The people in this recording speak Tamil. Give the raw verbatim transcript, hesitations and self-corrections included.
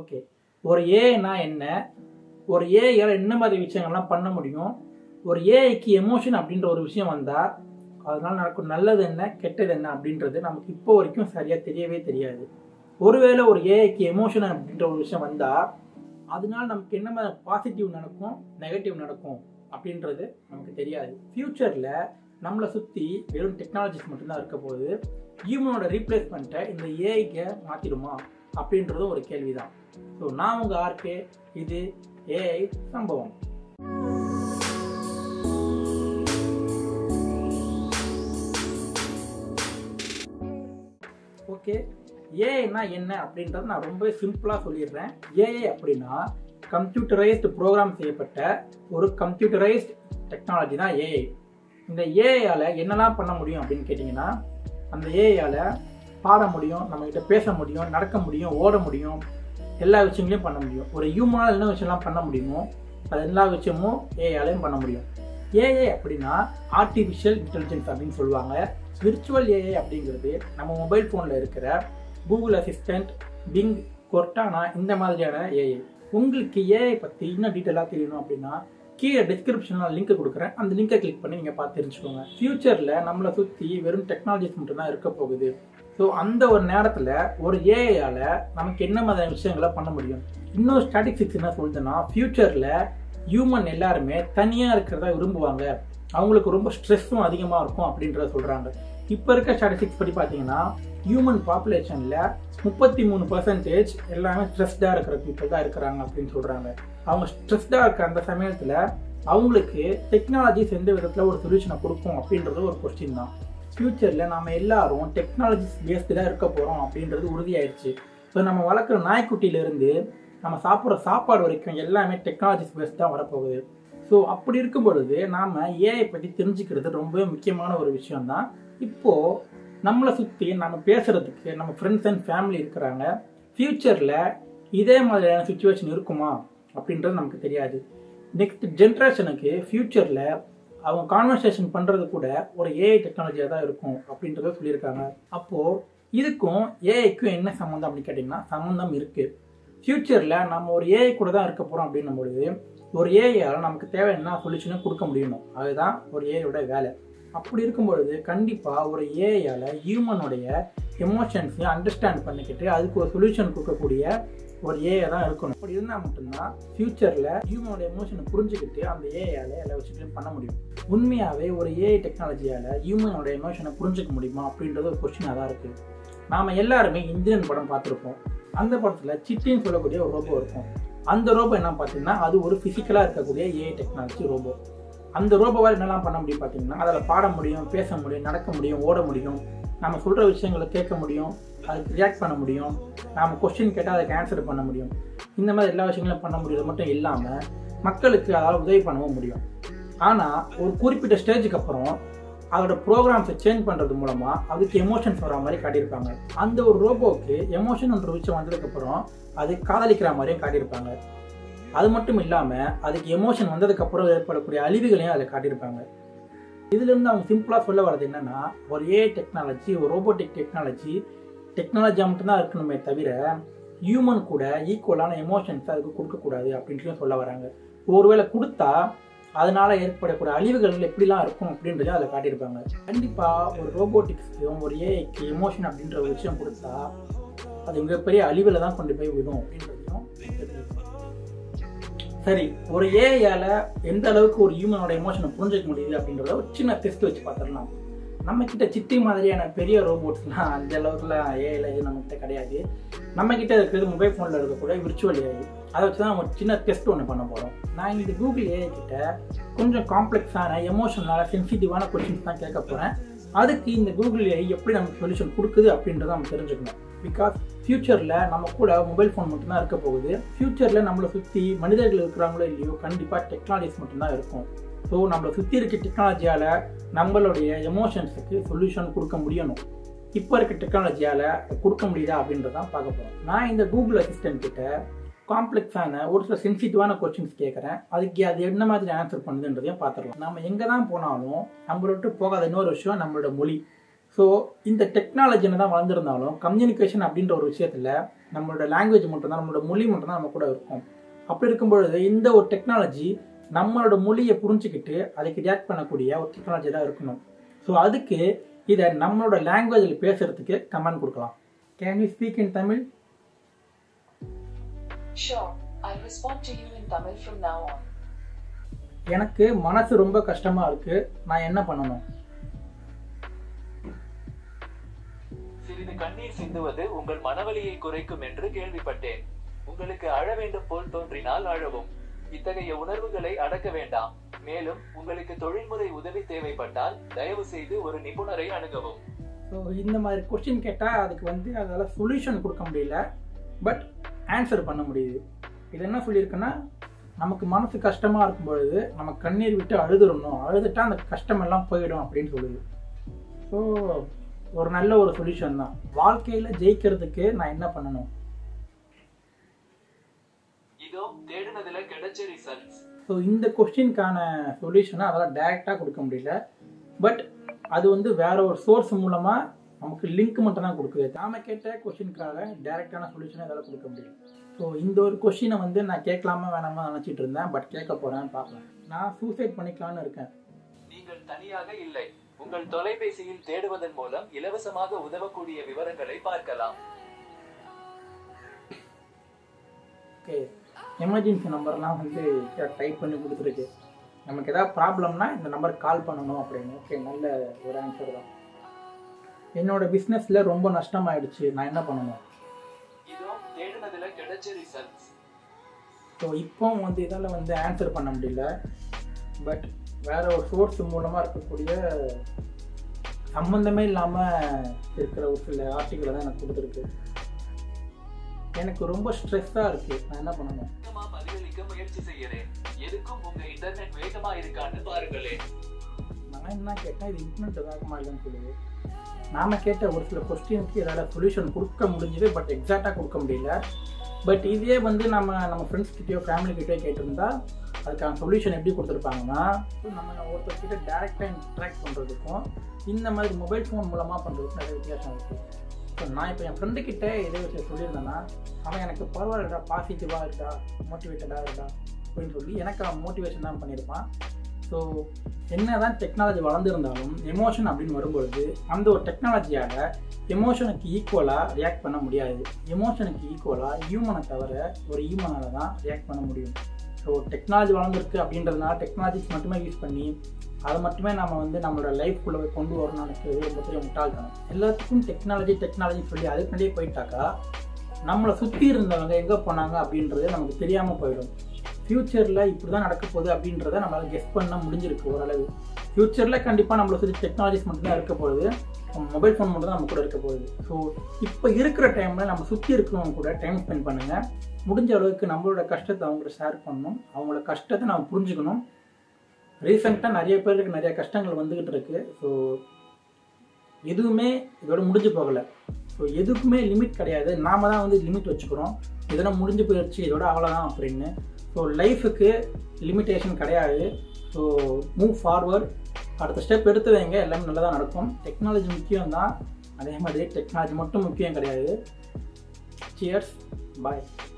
ஓகே, ஒரு ஏஐனா என்ன, ஒரு ஏஐயால் என்ன மாதிரி விஷயங்கள்லாம் பண்ண முடியும், ஒரு ஏஐக்கு எமோஷன் அப்படின்ற ஒரு விஷயம் வந்தால் அதனால் நடக்கும் நல்லது என்ன கெட்டது என்ன அப்படின்றது நமக்கு இப்போ வரைக்கும் சரியாக தெரியவே தெரியாது. ஒருவேளை ஒரு ஏஐக்கு எமோஷன் அப்படின்ற ஒரு விஷயம் வந்தால் அதனால நமக்கு என்ன மாதிரி பாசிட்டிவ் நடக்கும் நெகட்டிவ் நடக்கும் அப்படின்றது நமக்கு தெரியாது. ஃப்யூச்சரில் நம்மளை சுற்றி வெறும் டெக்னாலஜிஸ் மட்டும்தான் இருக்க போது, ஹியூமனோட ரீப்ளேஸ்மெண்ட்டை இந்த ஏஐக்கு மாற்றிடுமா அப்படின்றது ஒரு கேள்வி தான். ஸோ நான் உங்கள் ஆர்கே, இது ஏஐ சம்பவம். ஓகே, ஏஐனா என்ன அப்படின்றத நான் ரொம்ப சிம்பிளாக சொல்லிடுறேன். ஏஐ அப்படின்னா கம்ப்யூட்டரைஸ்டு ப்ரோக்ராம் செய்யப்பட்ட ஒரு கம்ப்யூட்டரைஸ்டு டெக்னாலஜி தான் ஏஐ. இந்த ஏஐயால் என்னெல்லாம் பண்ண முடியும் அப்படின்னு கேட்டிங்கன்னா, அந்த ஏஐயால் பாட முடியும், நம்மகிட்ட பேச முடியும், நடக்க முடியும், ஓட முடியும், எல்லா விஷயங்களையும் பண்ண முடியும். ஒரு ஹியூமனால் என்ன விஷயம்லாம் பண்ண முடியுமோ அது எல்லா விஷயமும் ஏஐயாலையும் பண்ண முடியும். ஏஐ அப்படின்னா ஆர்டிஃபிஷியல் இன்டெலிஜென்ஸ் அப்படின்னு சொல்லுவாங்க. விர்ச்சுவல் ஏஐ அப்படிங்கிறது நம்ம மொபைல் ஃபோனில் இருக்கிற கூகுள் அசிஸ்டண்ட், பிங், கொர்டானா இந்த மாதிரியான ஏஐ. உங்களுக்கு ஏஐ பற்றி இன்னும் டீட்டெயிலாக தெரியணும் அப்படின்னா கீழே டிஸ்கிரிப்ஷனில் லிங்க் கொடுக்குறேன், அந்த லிங்கை கிளிக் பண்ணி நீங்கள் பார்த்து தெரிஞ்சுக்கோங்க. ஃப்யூச்சரில் நம்மளை சுற்றி வெறும் டெக்னாலஜிஸ் மட்டும்தான் இருக்க போகுது. ஸோ அந்த ஒரு நேரத்தில் ஒரு ஏஐயால் நமக்கு என்ன மாதிரியான விஷயங்களை பண்ண முடியும். இன்னொரு ஸ்டாட்டிஸ்டிக்ஸ் என்ன சொல்லுதுன்னா, ஃப்யூச்சரில் ஹியூமன் எல்லாருமே தனியாக இருக்கிறதா விரும்புவாங்க, அவங்களுக்கு ரொம்ப ஸ்ட்ரெஸ்ஸும் அதிகமாக இருக்கும் அப்படின்றத சொல்கிறாங்க. இப்போ இருக்க ஸ்டாட்டிஸ்டிக்ஸ் படி பார்த்தீங்கன்னா ஹியூமன் பாப்புலேஷனில் முப்பத்தி மூணு பர்சன்டேஜ் எல்லாமே ஸ்ட்ரெஸ்டாக இருக்கிற பீப்புள் தான் இருக்கிறாங்க அப்படின்னு சொல்கிறாங்க. அவங்க ஸ்ட்ரெஸ்டாக இருக்க அந்த சமயத்தில் அவங்களுக்கு டெக்னாலஜிஸ் எந்த விதத்தில் ஒரு சொல்யூஷனை கொடுக்கும் அப்படின்றது ஒரு கொஸ்டின் தான். ஃப்யூச்சரில் நம்ம எல்லாரும் டெக்னாலஜிஸ் பேஸ்டு தான் இருக்க போகிறோம் அப்படின்றது உறுதியாயிடுச்சு. ஸோ நம்ம வளர்க்குற நாய்க்குட்டியிலேருந்து நம்ம சாப்பிட்ற சாப்பாடு வரைக்கும் எல்லாமே டெக்னாலஜிஸ் பேஸ்ட் தான் வரப்போகுது. ஸோ அப்படி இருக்கும் பொழுது நாம் ஏஐ பற்றி தெரிஞ்சுக்கிறது ரொம்ப முக்கியமான ஒரு விஷயம்தான். இப்போது நம்மளை சுற்றி நம்ம பேசுகிறதுக்கு நம்ம ஃப்ரெண்ட்ஸ் அண்ட் ஃபேமிலி இருக்கிறாங்க. ஃப்யூச்சரில் இதே மாதிரியான சுச்சுவேஷன் இருக்குமா அப்படின்றது நமக்கு தெரியாது. நெக்ஸ்ட் ஜென்ரேஷனுக்கு ஃப்யூச்சரில் அவங்க கான்வர்சேஷன் பண்ணுறது கூட ஒரு ஏஐ டெக்னாலஜியாக தான் இருக்கும் அப்படின்றத சொல்லியிருக்காங்க. அப்போது இதுக்கும் ஏஐக்கும் என்ன சம்மந்தம் அப்படின்னு கேட்டிங்கன்னா சம்மந்தம் இருக்குது. ஃப்யூச்சரில் நம்ம ஒரு ஏஐ கூட தான் இருக்க போகிறோம் அப்படின்னும் பொழுது ஒரு ஏஐயால் நமக்கு தேவையான சொல்யூஷனும் கொடுக்க முடியணும். அதுதான் ஒரு ஏஐயோட வேலை. அப்படி இருக்கும் பொழுது கண்டிப்பாக ஒரு ஏஐயால் ஹியூமனுடைய எமோஷன்ஸையும் அண்டர்ஸ்டாண்ட் பண்ணிக்கிட்டு அதுக்கு ஒரு சொல்யூஷன் கொடுக்கக்கூடிய ஒரு ஏஐ தான் இருக்கணும். அப்படி இருந்தால் மட்டும்தான் ஃப்யூச்சரில் ஹியூமனோட எமோஷனை புரிஞ்சுக்கிட்டு அந்த ஏஐயால் எல்லா விஷயத்தையும் பண்ண முடியும். உண்மையாகவே ஒரு ஏஐ டெக்னாலஜியால் ஹியூமனோட எமோஷனை புரிஞ்சிக்க முடியுமா அப்படின்றது ஒரு கொஸ்டினாக தான் இருக்குது. நாம் எல்லாருமே இந்தியன் படம் பார்த்துருப்போம். அந்த படத்தில் சிட்டின்னு சொல்லக்கூடிய ஒரு ரோபோ இருக்கும். அந்த ரோபோ என்ன பார்த்தீங்கன்னா அது ஒரு ஃபிசிக்கலாக இருக்கக்கூடிய ஏஐ டெக்னாலஜி ரோபோ. அந்த ரோபோவால் என்னெல்லாம் பண்ண முடியும் பார்த்தீங்கன்னா அதில் பாட முடியும், பேச முடியும், நடக்க முடியும், ஓட முடியும், நம்ம சொல்கிற விஷயங்களை கேட்க முடியும், அதுக்கு ரியாக்ட் பண்ண முடியும், நாம் கொஸ்டின் கேட்டால் அதுக்கு ஆன்சர் பண்ண முடியும். இந்த மாதிரி எல்லா விஷயங்களும் பண்ண முடியாது மட்டும் இல்லாமல் மக்களுக்கு அதால் உதவி பண்ணவும் முடியும். ஆனால் ஒரு குறிப்பிட்ட ஸ்டேஜுக்கு அப்புறம் அதோட ப்ரோக்ராம்ஸை சேஞ்ச் பண்ணுறது மூலமாக அதுக்கு எமோஷன்ஸ் வர மாதிரி காட்டியிருப்பாங்க. அந்த ஒரு ரோபோவுக்கு எமோஷன் ஒன்று விஷயம் வந்ததுக்கப்புறம் அது காதலிக்கிற மாதிரியும் காட்டியிருப்பாங்க. அது மட்டும் இல்லாமல் அதுக்கு எமோஷன் வந்ததுக்கப்புறம் ஏற்படக்கூடிய அழிவுகளையும் அதில் காட்டியிருப்பாங்க. இதுலேருந்து அவங்க சிம்பிளாக சொல்ல வர்றது என்னென்னா, ஒரு ஏஐ டெக்னாலஜி, ஒரு ரோபோட்டிக் டெக்னாலஜி டெக்னாலஜியாக மட்டும்தான் இருக்கணுமே தவிர ஹியூமன் கூட ஈக்குவலான எமோஷன்ஸ் அதுக்கு கொடுக்கக்கூடாது அப்படின்ட்டு சொல்ல வராங்க. ஒருவேளை கொடுத்தா அதனால் ஏற்படக்கூடிய அழிவுகள் எப்படிலாம் இருக்கும் அப்படின்றதையும் அதில் காட்டியிருப்பாங்க. கண்டிப்பாக ஒரு ரோபோட்டிக்ஸ்க்கும் ஒரு ஏஐக்கு எமோஷன் அப்படின்ற ஒரு விஷயம் கொடுத்தா அது மிகப்பெரிய அழிவில் தான் கொண்டு போய் விடும் அப்படின்றதையும் தெரிஞ்சுக்கணும். சரி, ஒரு ஏஐயால் எந்த அளவுக்கு ஒரு ஹியூமனோட எமோஷனை புரிஞ்சிக்க முடியுது அப்படின்றத ஒரு சின்ன டெஸ்ட் வச்சு பார்த்துடலாம். நம்மக்கிட்ட சிட்டி மாதிரியான பெரிய ரோபோட்ஸ்லாம் அந்த அளவுக்குலாம் ஏஐல இது நம்மகிட்ட கிடையாது. நம்மக்கிட்ட இருக்கிறது மொபைல் ஃபோனில் இருக்கக்கூடிய விர்ச்சுவல் ஏஐ. அதை வச்சு தான் ஒரு சின்ன டெஸ்ட் ஒன்று பண்ண போகிறோம். நான் இந்த கூகுள் ஏஐ கிட்ட கொஞ்சம் காம்ப்ளெக்ஸான எமோஷனலான சென்சிட்டிவான கொஸ்டின்ஸ் தான் கேட்க போகிறேன். அதுக்கு இந்த கூகுள் ஏஐ எப்படி நமக்கு சொல்யூஷன் கொடுக்குது அப்படின்றத நம்ம தெரிஞ்சுக்கணும். பிகாஸ் ஃப்யூச்சரில் நம்ம கூட மொபைல் ஃபோன் மட்டும்தான் இருக்க போகுது. ஃப்யூச்சரில் நம்மளை சுற்றி மனிதர்கள் இருக்கிறாங்களோ இல்லையோ கண்டிப்பாக டெக்னாலஜிஸ் மட்டும்தான் இருக்கும். ஸோ நம்மளை சுற்றி இருக்க டெக்னாலஜியால் நம்மளுடைய எமோஷன்ஸுக்கு சொல்யூஷன் கொடுக்க முடியணும். இப்போ இருக்க டெக்னாலஜியால் கொடுக்க முடியுதா அப்படின்றதான் பார்க்க போகிறோம். நான் இந்த கூகுள் அசிஸ்டன்ட் கிட்ட காம்ப்ளெக்ஸான ஒரு சில சென்சிட்டிவான கொஸ்டின்ஸ் கேட்குறேன். அதுக்கு அது என்ன மாதிரி ஆன்சர் பண்ணுதுன்றதையும் பார்த்துடலாம். நம்ம எங்கே தான் போனாலும் நம்மள விட்டு போகாத இன்னொரு விஷயம் நம்மளோட மொழி. ஸோ இந்த டெக்னாலஜி என்ன தான் வளர்ந்துருந்தாலும் கம்யூனிகேஷன் அப்படின்ற ஒரு விஷயத்தில் நம்மளோட லாங்குவேஜ் மட்டும்தான், நம்மளோட மொழி மட்டும்தான் நம்ம கூட இருக்கும். அப்படி இருக்கும்பொழுது இந்த ஒரு டெக்னாலஜி நம்மளோட மொழியை புரிஞ்சுக்கிட்டு அதுக்கு ரியாக்ட் பண்ணக்கூடிய ஒரு டெக்னாலஜி தான் இருக்கணும். ஸோ அதுக்கு இதை நம்மளோட லாங்குவேஜில் பேசுறதுக்கு கமெண்ட் கொடுக்கலாம். Can you speak in Tamil? Sure, I'll respond to you in Tamil from now on. எனக்கு மனசு ரொம்ப கஷ்டமா இருக்கு, நான் என்ன பண்ணணும்? சிறிது கண்ணீர் சிந்துவது உங்கள் மனவலியை குறைக்கும் என்று கேள்விப்பட்டேன். உங்களுக்கு அழ வேண்டும் போல் தோன்றினால் அழவும். இத்தகைய உணர்வுகளை அடக்க வேண்டாம். மேலும் உங்களுக்கு தொழில்முறை உதவி தேவைப்பட்டால் தயவு செய்து ஒரு நிபுணரை அணுகவும். ஸோ இந்த மாதிரி கொஸ்டின் கேட்டால் அதுக்கு வந்து அதால் சொல்யூஷன் கொடுக்க முடியல, பட் ஆன்சர் பண்ண முடியுது. இது என்ன சொல்லியிருக்குன்னா, நமக்கு மனசு கஷ்டமாக இருக்கும்பொழுது நம்ம கண்ணீர் விட்டு அழுதுடணும், அழுதுட்டா அந்த கஷ்டமெல்லாம் போயிடும் அப்படின்னு சொல்லுது. ஸோ ஒரு நல்ல ஒரு சொல்யூஷன் தான். வாழ்க்கையில் ஜெயிக்கிறதுக்கு நான் என்ன பண்ணணும்? இதோ தேடுனதுல கிடைச்ச ரிசல்ட்ஸ். ஸோ இந்த கொஸ்டினுக்கான சொல்யூஷனை அதெல்லாம் டைரெக்டாக கொடுக்க முடியல, பட் அது வந்து வேற ஒரு சோர்ஸ் மூலமாக நமக்கு லிங்க் மட்டும் தான் கொடுக்குது. நாம கேட்ட கொஸ்டினுக்காக டைரெக்டான சொல்யூஷனை அதெல்லாம் கொடுக்க முடியும். ஸோ இந்த ஒரு கொஸ்டினை வந்து நான் கேட்கலாமா வேணாமா நினச்சிட்டு இருந்தேன், பட் கேட்க போகிறேன், பார்க்கலாம். நான் சூசைட் பண்ணிக்கலான்னு இருக்கேன். நீங்கள் தனியாக இல்லை. உங்கள் தொலைபேசியில் தேடுவதன் மூலம் இலவசமாக உதவக்கூடிய விவரங்களை பார்க்கலாம். ஓகே, எமர்ஜென்சி நம்பர்லாம் வந்து டைப் பண்ணி கொடுத்துருக்கு. நமக்கு ஏதாவது ப்ராப்ளம்னா இந்த நம்பருக்கு கால் பண்ணணும் அப்படின்னு. ஓகே, நல்ல ஒரு ஆன்சர் தான். என்னோட பிஸ்னஸில் ரொம்ப நஷ்டமாயிடுச்சு, நான் என்ன பண்ணணும்? இதோ தேடுனதுல கிடைச்ச ரிசல்ட்ஸ். ஸோ இப்போ வந்து இதால் வந்து ஆன்சர் பண்ண முடியல, பட் வேற ஒரு சோர்ஸ் மூலமாக இருக்கக்கூடிய சம்மந்தமே இல்லாமல் இருக்கிற ஒரு சில ஆர்டிகளை தான் எனக்கு கொடுத்துருக்கு. எனக்கு ரொம்ப ஸ்ட்ரெஸ்ஸாக இருக்குது, நான் என்ன பண்ணணும்? பதிலளிக்க முயற்சி செய்யறேன். எதுக்கும் உங்க இன்டர்நெட் வேகமா இருக்கான்னு பாருங்களேன். நான் என்ன கேட்டேன், இது இன்டர்நெட் வேகமா இல்லைன்னு சொல்லுது. நாம கேட்ட ஒரு சில கொஸ்டினுக்கு இதால் சொல்யூஷன் கொடுக்க முடிஞ்சது, பட் எக்ஸாக்டாக கொடுக்க முடியல. பட் இதே வந்து நம்ம நம்ம ஃப்ரெண்ட்ஸ் கிட்டேயோ ஃபேமிலி கிட்டேயோ கேட்டிருந்தா அதுக்கான சொல்யூஷன் எப்படி கொடுத்துருப்பாங்கன்னா, நம்ம ஒருத்தர்கிட்ட டேரெக்டாக இன்ட்ராக்ட் பண்ணுறதுக்கும் இந்த மாதிரி மொபைல் ஃபோன் மூலமாக பண்ணுறதுக்கும் நிறைய வித்தியாசம் இருக்குது. ஸோ நான் இப்போ என் ஃப்ரெண்டுக்கிட்ட இதே விஷயம் சொல்லியிருந்தேன்னா அவன் எனக்கு பரவாயில்லடா, பாசிட்டிவாக இருக்கா, மோட்டிவேட்டடாக இருக்கா அப்படின்னு சொல்லி எனக்கு அவன் மோட்டிவேஷன் தான் பண்ணியிருப்பான். ஸோ என்ன தான் டெக்னாலஜி வளர்ந்துருந்தாலும் எமோஷன் அப்படின்னு வரும்பொழுது அந்த ஒரு டெக்னாலஜியால் எமோஷனுக்கு ஈக்குவலாக ரியாக்ட் பண்ண முடியாது. எமோஷனுக்கு ஈக்குவலாக ஹியூமனை தவிர ஒரு ஹியூமனால் தான் ரியாக்ட் பண்ண முடியும். ஸோ டெக்னாலஜி வளர்ந்துருக்கு அப்படின்றதுனால டெக்னாலஜிஸ் மட்டுமே யூஸ் பண்ணி அதை மட்டுமே நம்ம வந்து நம்மளோட லைஃப்குள்ளே கொண்டு வரணும்னு நினைக்கிறது ரொம்ப பெரிய முட்டாள்தனம். எல்லாத்துக்கும் டெக்னாலஜி டெக்னாலஜி சொல்லி அதுக்கு முன்னாடியே போயிட்டாக்கா நம்மளை சுற்றி இருந்தவங்க எங்கே போனாங்க அப்படின்றது நமக்கு தெரியாமல் போயிடும். ஃப்யூச்சரில் இப்படி தான் நடக்க போகுது அப்படின்றத நம்மளால் கெஸ் பண்ண முடிஞ்சிருக்கு ஓரளவு. ஃப்யூச்சரில் கண்டிப்பாக நம்மளை சுற்றி டெக்னாலஜிஸ் மட்டும்தான் இருக்க போகுது, மொபைல் ஃபோன் மட்டும் தான் நம்ம கூட இருக்க போகுது. ஸோ இப்போ இருக்கிற டைமில் நம்ம சுற்றி இருக்கிறவங்க கூட டைம் ஸ்பெண்ட் பண்ணுங்கள். முடிஞ்ச அளவுக்கு நம்மளோட கஷ்டத்தை அவங்கள்ட்ட ஷேர் பண்ணணும், அவங்களோட கஷ்டத்தை நம்ம புரிஞ்சுக்கணும். ரீசெண்டாக நிறைய பேருக்கு நிறைய கஷ்டங்கள் வந்துக்கிட்டு இருக்கு. ஸோ எதுவுமே இதோட முடிஞ்சு போகலை. ஸோ எதுக்குமே லிமிட் கிடையாது, நாம் தான் வந்து லிமிட் வச்சுக்கிறோம். இதெல்லாம் முடிஞ்சு போயிடுச்சு, இதோட அவ்வளோதான் அப்படின்னு. ஸோ லைஃபுக்கு லிமிட்டேஷன் கிடையாது. ஸோ மூவ் ஃபார்வர்ட், அடுத்த ஸ்டெப் எடுத்து வைங்க, எல்லாமே நல்லதாக நடக்கும். டெக்னாலஜி முக்கியம் தான், அதே மாதிரி டெக்னாலஜி மட்டும் முக்கியம் கிடையாது. சியர்ஸ், பாய்.